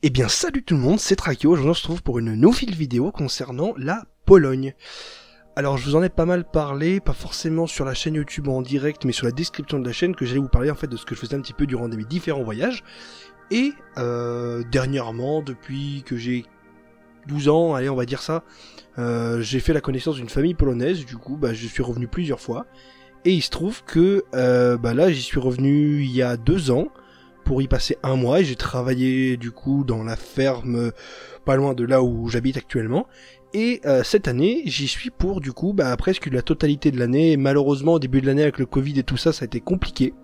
Eh bien salut tout le monde, c'est Trakio, aujourd'hui on se retrouve pour une nouvelle vidéo concernant la Pologne. Alors je vous en ai pas mal parlé, pas forcément sur la chaîne YouTube en direct, mais sur la description de la chaîne, que j'allais vous parler en fait de ce que je faisais un petit peu durant mes différents voyages. Et dernièrement, depuis que j'ai 12 ans, allez on va dire ça, j'ai fait la connaissance d'une famille polonaise, du coup je suis revenu plusieurs fois. Et il se trouve que là j'y suis revenu il y a 2 ans, pour y passer un mois, et j'ai travaillé du coup dans la ferme pas loin de là où j'habite actuellement. Et cette année, j'y suis pour du coup presque la totalité de l'année. Et malheureusement, au début de l'année avec le Covid et tout ça, ça a été compliqué.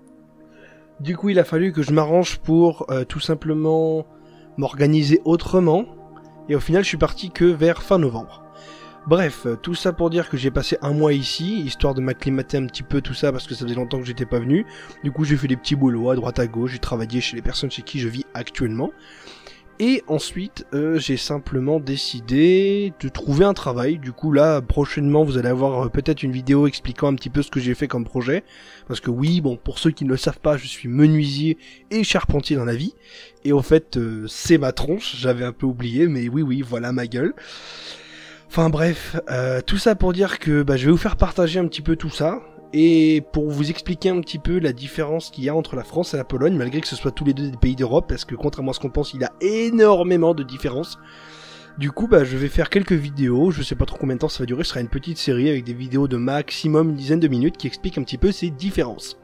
Du coup, il a fallu que je m'arrange pour tout simplement m'organiser autrement. Et au final, je suis parti que vers fin novembre. Bref, tout ça pour dire que j'ai passé un mois ici, histoire de m'acclimater un petit peu tout ça, parce que ça faisait longtemps que j'étais pas venu. Du coup j'ai fait des petits boulots à droite à gauche, j'ai travaillé chez les personnes chez qui je vis actuellement. Et ensuite, j'ai simplement décidé de trouver un travail. Du coup là, prochainement, vous allez avoir peut-être une vidéo expliquant un petit peu ce que j'ai fait comme projet. Parce que oui, bon, pour ceux qui ne le savent pas, je suis menuisier et charpentier dans la vie. Et au fait, c'est ma tronche, j'avais un peu oublié, mais oui, voilà ma gueule. Enfin bref, tout ça pour dire que je vais vous faire partager un petit peu tout ça, et pour vous expliquer un petit peu la différence qu'il y a entre la France et la Pologne, malgré que ce soit tous les deux des pays d'Europe, parce que contrairement à ce qu'on pense, il y a énormément de différences. Du coup, je vais faire quelques vidéos, je sais pas trop combien de temps ça va durer, ce sera une petite série avec des vidéos de maximum une dizaine de minutes qui expliquent un petit peu ces différences.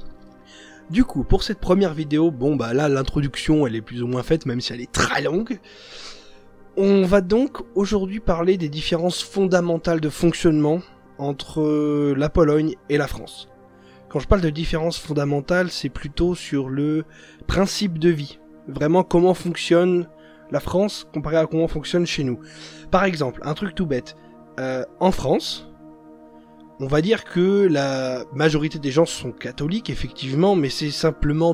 Du coup, pour cette première vidéo, là l'introduction elle est plus ou moins faite, même si elle est très longue. On va donc aujourd'hui parler des différences fondamentales de fonctionnement entre la Pologne et la France. Quand je parle de différences fondamentales, c'est plutôt sur le principe de vie. Vraiment comment fonctionne la France comparé à comment fonctionne chez nous. Par exemple, un truc tout bête. En France, on va dire que la majorité des gens sont catholiques, effectivement, mais c'est simplement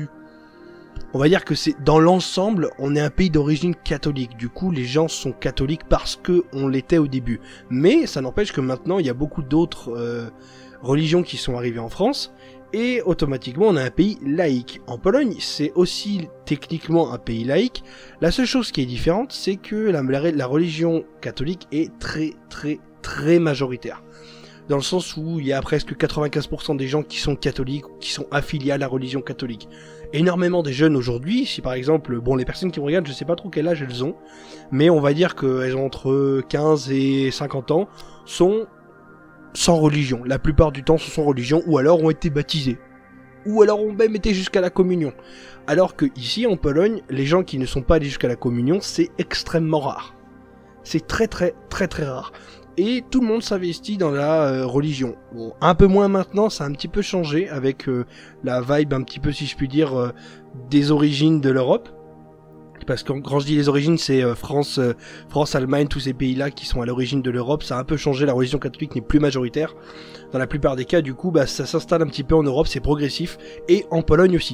on va dire que c'est dans l'ensemble, on est un pays d'origine catholique. Du coup, les gens sont catholiques parce que on l'était au début. Mais ça n'empêche que maintenant, il y a beaucoup d'autres religions qui sont arrivées en France. Et automatiquement, on a un pays laïque. En Pologne, c'est aussi techniquement un pays laïque. La seule chose qui est différente, c'est que la religion catholique est très majoritaire. Dans le sens où il y a presque 95% des gens qui sont catholiques ou qui sont affiliés à la religion catholique. Énormément des jeunes aujourd'hui, si par exemple, les personnes qui me regardent, je sais pas trop quel âge elles ont, mais on va dire qu'elles ont entre 15 et 50 ans, sont sans religion. La plupart du temps, sont sans religion, ou alors ont été baptisés. Ou alors ont même été jusqu'à la communion. Alors que ici, en Pologne, les gens qui ne sont pas allés jusqu'à la communion, c'est extrêmement rare. C'est très rare. Et tout le monde s'investit dans la religion. Bon, un peu moins maintenant, ça a un petit peu changé avec la vibe un petit peu, si je puis dire, des origines de l'Europe. Parce que quand je dis les origines, c'est France, Allemagne, tous ces pays-là qui sont à l'origine de l'Europe. Ça a un peu changé, la religion catholique n'est plus majoritaire. Dans la plupart des cas, du coup, ça s'installe un petit peu en Europe, c'est progressif. Et en Pologne aussi.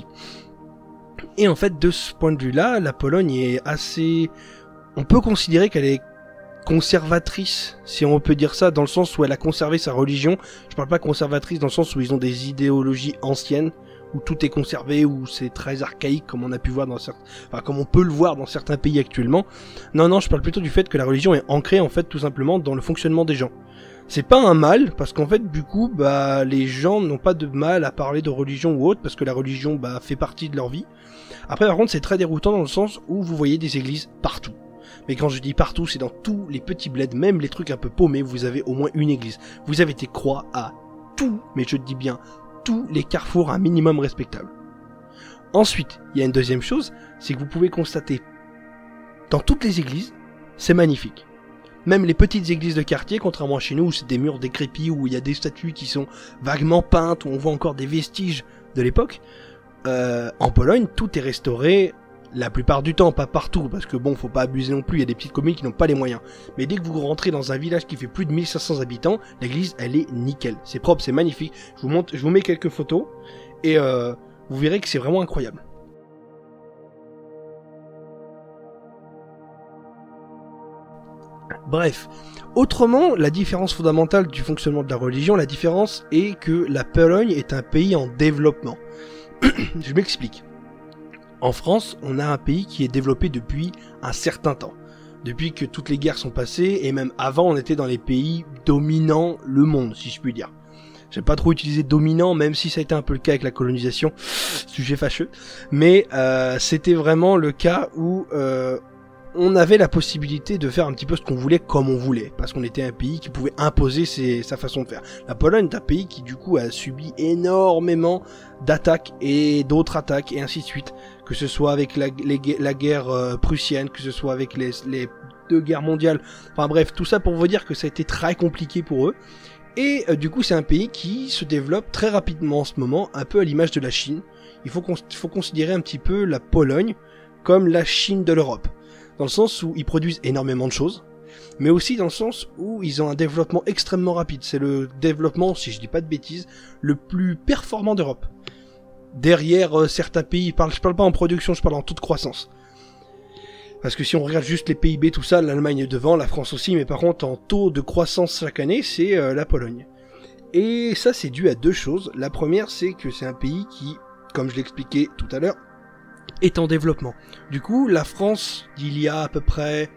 Et en fait, de ce point de vue-là, la Pologne est assez... On peut considérer qu'elle est conservatrice, si on peut dire ça, dans le sens où elle a conservé sa religion. Je parle pas conservatrice dans le sens où ils ont des idéologies anciennes, où tout est conservé, où c'est très archaïque, comme on a pu voir comme on peut le voir dans certains pays actuellement. Non, je parle plutôt du fait que la religion est ancrée, en fait, tout simplement dans le fonctionnement des gens. C'est pas un mal, parce qu'en fait, du coup, les gens n'ont pas de mal à parler de religion ou autre, parce que la religion, fait partie de leur vie. Après, par contre, c'est très déroutant dans le sens où vous voyez des églises partout. Mais quand je dis partout, c'est dans tous les petits bleds, même les trucs un peu paumés, vous avez au moins une église. Vous avez des croix à tout, mais je dis bien tous les carrefours un minimum respectable. Ensuite, il y a une deuxième chose, c'est que vous pouvez constater, dans toutes les églises, c'est magnifique. Même les petites églises de quartier, contrairement à chez nous où c'est des murs décrépits, où il y a des statues qui sont vaguement peintes, où on voit encore des vestiges de l'époque, en Pologne, tout est restauré. La plupart du temps, pas partout, parce que faut pas abuser non plus, il y a des petites communes qui n'ont pas les moyens. Mais dès que vous rentrez dans un village qui fait plus de 1500 habitants, l'église, elle est nickel. C'est propre, c'est magnifique. Je vous mets quelques photos, et vous verrez que c'est vraiment incroyable. Bref. Autrement, la différence fondamentale du fonctionnement de la religion, la différence est que la Pologne est un pays en développement. Je m'explique. En France, on a un pays qui est développé depuis un certain temps. Depuis que toutes les guerres sont passées, et même avant, on était dans les pays dominant le monde, si je puis dire. J'aime pas trop utiliser dominant, même si ça a été un peu le cas avec la colonisation, sujet fâcheux. Mais c'était vraiment le cas où on avait la possibilité de faire un petit peu ce qu'on voulait comme on voulait, parce qu'on était un pays qui pouvait imposer sa façon de faire. La Pologne est un pays qui du coup a subi énormément d'attaques et d'autres attaques et ainsi de suite, que ce soit avec la guerre prussienne, que ce soit avec les 2 guerres mondiales, enfin bref, tout ça pour vous dire que ça a été très compliqué pour eux. Et du coup c'est un pays qui se développe très rapidement en ce moment, un peu à l'image de la Chine. Il faut considérer un petit peu la Pologne comme la Chine de l'Europe, dans le sens où ils produisent énormément de choses, mais aussi dans le sens où ils ont un développement extrêmement rapide. C'est le développement, si je dis pas de bêtises, le plus performant d'Europe. Derrière certains pays, je parle pas en production, je parle en toute croissance. Parce que si on regarde juste les PIB, tout ça, l'Allemagne est devant, la France aussi, mais par contre en taux de croissance chaque année, c'est la Pologne. Et ça c'est dû à 2 choses. La première, c'est que c'est un pays qui, comme je l'expliquais tout à l'heure, est en développement. Du coup, la France d'il y a à peu près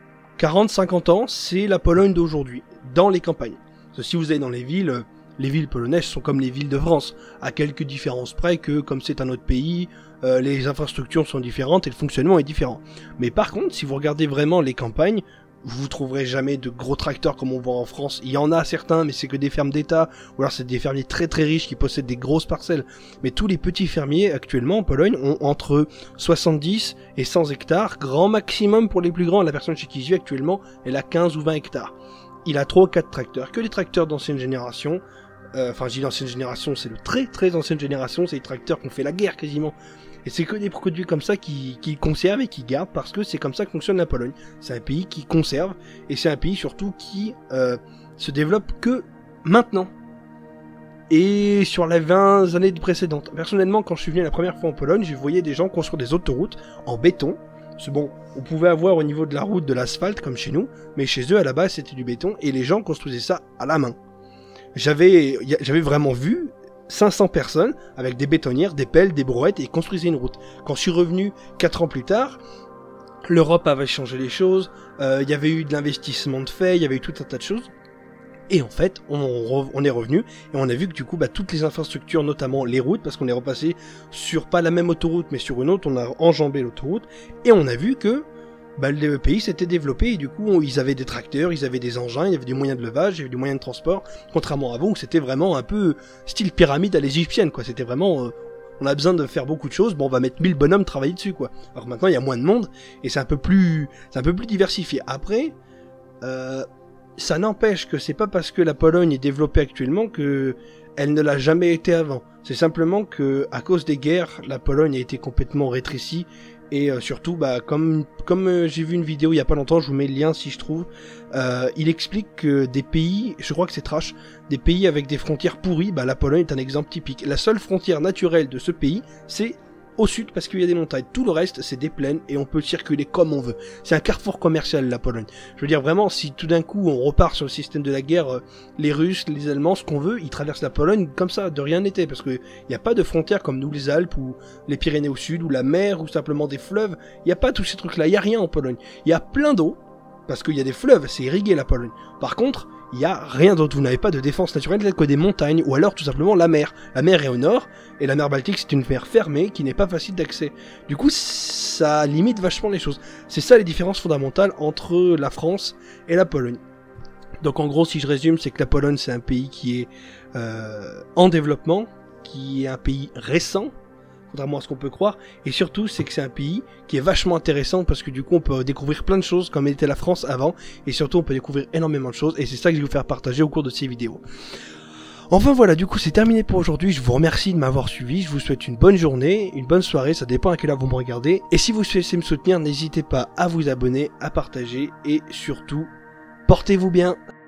40-50 ans, c'est la Pologne d'aujourd'hui, dans les campagnes. Parce que si vous allez dans les villes polonaises sont comme les villes de France, à quelques différences près que, comme c'est un autre pays, les infrastructures sont différentes et le fonctionnement est différent. Mais par contre, si vous regardez vraiment les campagnes, vous trouverez jamais de gros tracteurs comme on voit en France. Il y en a certains, mais c'est que des fermes d'État, ou alors c'est des fermiers très très riches qui possèdent des grosses parcelles. Mais tous les petits fermiers actuellement en Pologne ont entre 70 et 100 hectares, grand maximum pour les plus grands. La personne chez qui je vis actuellement, elle a 15 ou 20 hectares. Il a 3 ou 4 tracteurs, que les tracteurs d'ancienne génération. Enfin, je dis l'ancienne génération, c'est le très très ancienne génération, c'est les tracteurs qui ont fait la guerre quasiment. Et c'est que des produits comme ça qui conservent et qui gardent, parce que c'est comme ça que fonctionne la Pologne. C'est un pays qui conserve, et c'est un pays surtout qui se développe que maintenant. Et sur les 20 années précédentes. Personnellement, quand je suis venu la première fois en Pologne, je voyais des gens construire des autoroutes en béton. C'est bon, on pouvait avoir au niveau de la route de l'asphalte comme chez nous, mais chez eux à la base c'était du béton, et les gens construisaient ça à la main. J'avais vraiment vu 500 personnes avec des bétonnières, des pelles, des brouettes et ils construisaient une route. Quand je suis revenu 4 ans plus tard, l'Europe avait changé les choses, il y avait eu de l'investissement de fait, il y avait eu tout un tas de choses. Et en fait, on est revenu et on a vu que du coup, toutes les infrastructures, notamment les routes, parce qu'on est repassé sur pas la même autoroute mais sur une autre, on a enjambé l'autoroute et on a vu que le pays s'était développé et du coup ils avaient des tracteurs, ils avaient des engins, il y avait des moyens de levage, il y avait des moyens de transport, contrairement à avant où c'était vraiment un peu style pyramide à l'égyptienne quoi, c'était vraiment on a besoin de faire beaucoup de choses, bon on va mettre 1000 bonhommes travailler dessus quoi. Alors maintenant il y a moins de monde et c'est un peu plus diversifié. Après ça n'empêche que c'est pas parce que la Pologne est développée actuellement que elle ne l'a jamais été avant. C'est simplement que à cause des guerres, la Pologne a été complètement rétrécie. Et surtout, comme j'ai vu une vidéo il y a pas longtemps, je vous mets le lien si je trouve, il explique que des pays, je crois que c'est trash, des pays avec des frontières pourries, la Pologne est un exemple typique. La seule frontière naturelle de ce pays, c'est au sud parce qu'il y a des montagnes. Tout le reste, c'est des plaines et on peut circuler comme on veut. C'est un carrefour commercial, la Pologne. Je veux dire vraiment, si tout d'un coup on repart sur le système de la guerre, les Russes, les Allemands, ce qu'on veut, ils traversent la Pologne comme ça, de rien n'était, parce que il n'y a pas de frontières comme nous, les Alpes ou les Pyrénées au sud ou la mer ou simplement des fleuves. Il n'y a pas tous ces trucs-là. Il n'y a rien en Pologne. Il y a plein d'eau parce qu'il y a des fleuves, c'est irrigué la Pologne. Par contre, il n'y a rien d'autre, vous n'avez pas de défense naturelle telle que des montagnes, ou alors tout simplement la mer. La mer est au nord, et la mer Baltique c'est une mer fermée qui n'est pas facile d'accès. Du coup, ça limite vachement les choses. C'est ça les différences fondamentales entre la France et la Pologne. Donc en gros, si je résume, c'est que la Pologne c'est un pays qui est en développement, qui est un pays récent, contrairement à ce qu'on peut croire, et surtout c'est que c'est un pays qui est vachement intéressant parce que du coup on peut découvrir plein de choses comme était la France avant, et surtout on peut découvrir énormément de choses, et c'est ça que je vais vous faire partager au cours de ces vidéos. Enfin voilà, du coup c'est terminé pour aujourd'hui, je vous remercie de m'avoir suivi, je vous souhaite une bonne journée, une bonne soirée, ça dépend à quelle heure vous me regardez, et si vous souhaitez me soutenir, n'hésitez pas à vous abonner, à partager, et surtout, portez-vous bien.